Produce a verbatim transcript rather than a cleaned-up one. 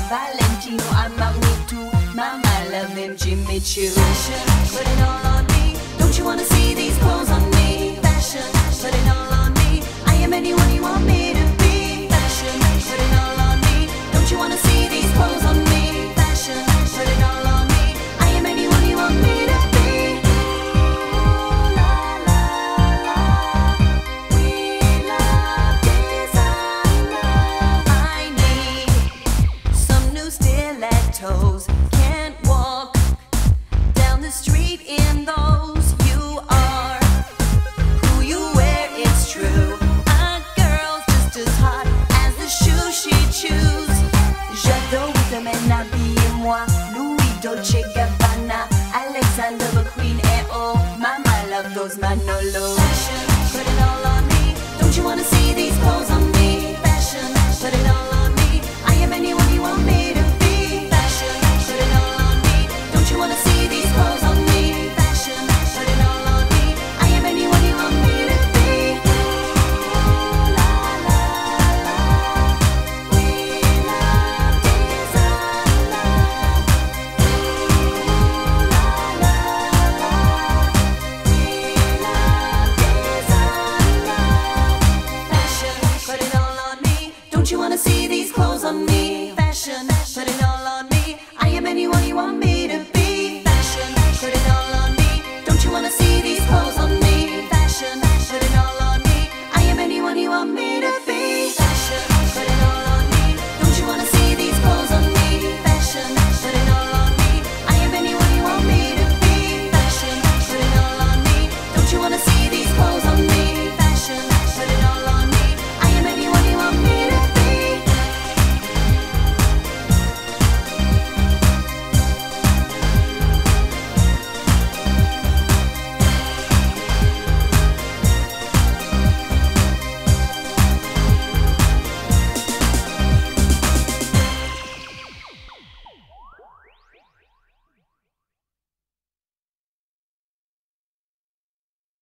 Valentino, I'm Magneto, Mama love them Jimmy Choo. Fashion, put it all on me. Don't you wanna see these clothes on me? Fashion, put it all on me. I am anyone you want me to be. Fashion, put it all on me. Don't you wanna see these clothes on me? Fashion, put it all on me. I am anyone you want me to be. Ooh, la la la, we love designer. I need some new stilettos. Can't walk down the street in those. You are who you wear, it's true. A girl's just as hot as the shoes she choose. J'adore vous domaine habillez-moi. Louis Dolce Gabbana, Alexander McQueen et oh, Mama love those Manolos. Fashion, put it all on me. Don't you wanna see these clothes on me?